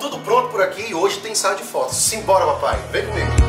tudo pronto por aqui e hoje tem ensaio de fotos. Simbora, papai. Vem comigo.